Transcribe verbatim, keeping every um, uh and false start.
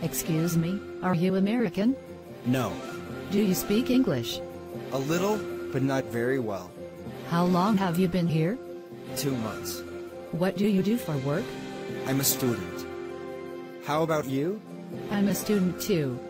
Excuse me, are you American? No. Do you speak English? A little, but not very well. How long have you been here? Two months. What do you do for work? I'm a student. How about you? I'm a student too.